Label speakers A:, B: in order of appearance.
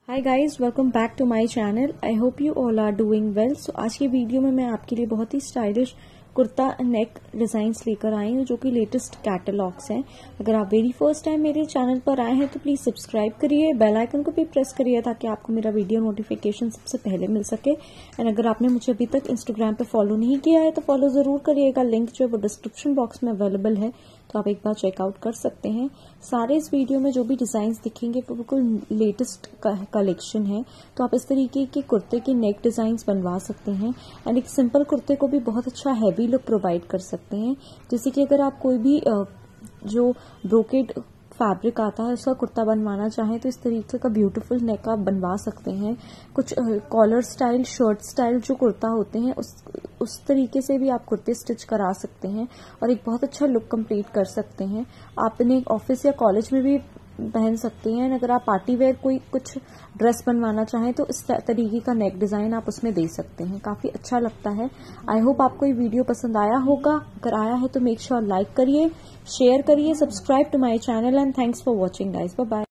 A: Hi guys, welcome back to my channel. I hope you all are doing well. So आज की video में मैं आपके लिए बहुत ही स्टाइलिश कुर्ता नेक डिजाइन्स लेकर आई हूँ जो कि लेटेस्ट कैटलॉग्स हैं। अगर आप वेरी फर्स्ट टाइम मेरे चैनल पर आए हैं तो प्लीज सब्सक्राइब करिए, बेल आइकन को भी प्रेस करिए ताकि आपको मेरा वीडियो नोटिफिकेशन सबसे पहले मिल सके। एंड अगर आपने मुझे अभी तक इंस्टाग्राम पे फॉलो नहीं किया है तो फॉलो जरूर करिएगा। लिंक जो है वो डिस्क्रिप्शन बॉक्स में अवेलेबल है, तो आप एक बार चेकआउट कर सकते हैं। सारे इस वीडियो में जो भी डिजाइन्स दिखेंगे वो बिल्कुल लेटेस्ट कलेक्शन है, तो आप इस तरीके के कुर्ते के नेक डिजाइन्स बनवा सकते हैं। एंड एक सिंपल कुर्ते को भी बहुत अच्छा हैवी लुक प्रोवाइड कर सकते हैं। जैसे कि अगर आप कोई भी जो ब्रोकेड फैब्रिक आता है उसका कुर्ता बनवाना चाहें तो इस तरीके का ब्यूटीफुल नेक आप बनवा सकते हैं। कुछ कॉलर स्टाइल, शर्ट स्टाइल जो कुर्ता होते हैं उस तरीके से भी आप कुर्ते स्टिच करा सकते हैं और एक बहुत अच्छा लुक कंप्लीट कर सकते हैं। आप इन्हें ऑफिस या कॉलेज में भी पहन सकते हैं। अगर आप पार्टी वेयर कोई कुछ ड्रेस बनवाना चाहें तो इस तरीके का नेक डिजाइन आप उसमें दे सकते हैं, काफी अच्छा लगता है। आई होप आपको ये वीडियो पसंद आया होगा। अगर आया है तो मेक श्योर लाइक करिए, शेयर करिए, subscribe to my channel and thanks for watching guys. Bye bye.